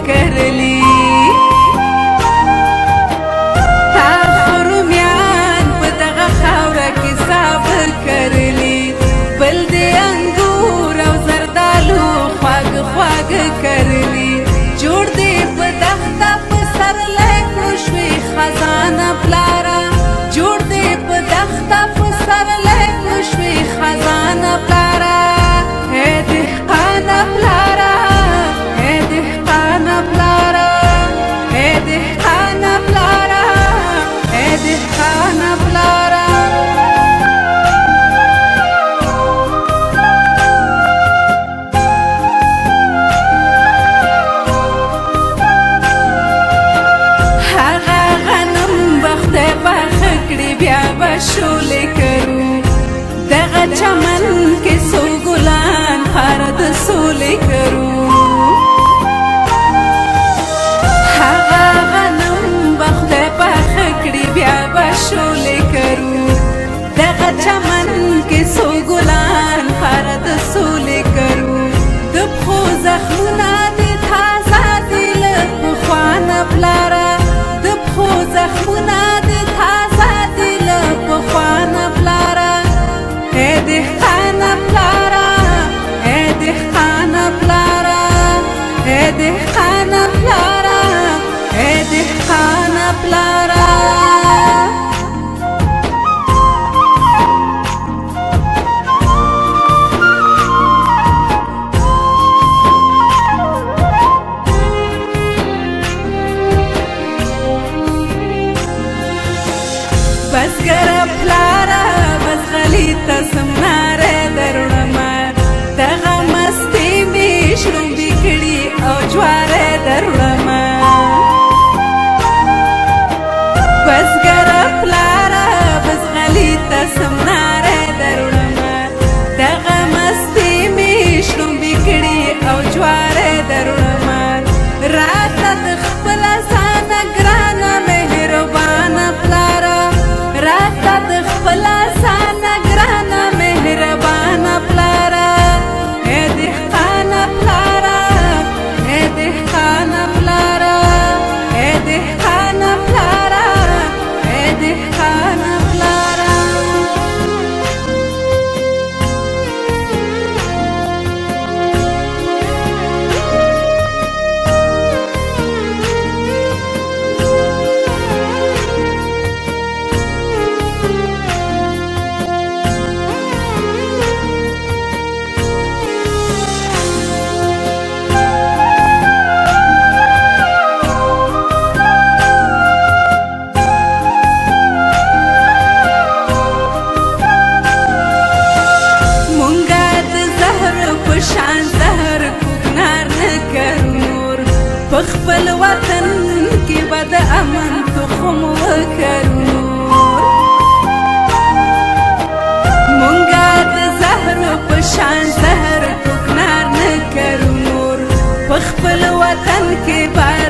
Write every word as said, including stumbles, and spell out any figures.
کرلی تا خرومیان په دغه خاوره کې ثابت کرلی بل دې انګور او زردالو خواږه خواږه کرلی جوړ دې په دښته په سرلی کړو خزانه پلاره جوړ دې په دښته په سرلی کړو خزانه پلاره اے دهقانه پلاره اے دهقانه پلاره اے دهقانه پلاره اے دهقانه پلاره بیا به شولې کرو دغه چمن کې څو ګلان هر د سولې کرو هغه غنم به خدای پاخه کړي بیا به شولې کرو دغه چمن کې څو ګلان هر د سولې کرو د پښو زخمونه دې تازه دي له پخوا نه پلاره د پښو زخمونه دې تازه دي له پخوا نه پلاره اے دهقانه پلاره اے دهقانه پلاره اے دهقانه پلاره اے دهقانه پلاره بزګره پلاره بزغلي ته سمناره دروړمه دغه مستې مې شړومبې کړي او جواره دروړمه بزګره پلاره بزغلي ته سمناره دروړمه دغه مستې مې شړومبې کړي او جواره دروړمه راته د خپله ځانه ګرانه مهربانه پلاره راته د خپله ځانه ګرانه مهربانه پلاره اے دهقانه پلاره اے دهقانه پلاره اے دهقانه پلاره اے دهقانه پلاره شان زهر کوکنار نه کرو نور په خپل وطن کې به د امن تخم وکرو نور مونږه د زهر په شان زهر کوکنار نه کرو نور په خپل وطن کې به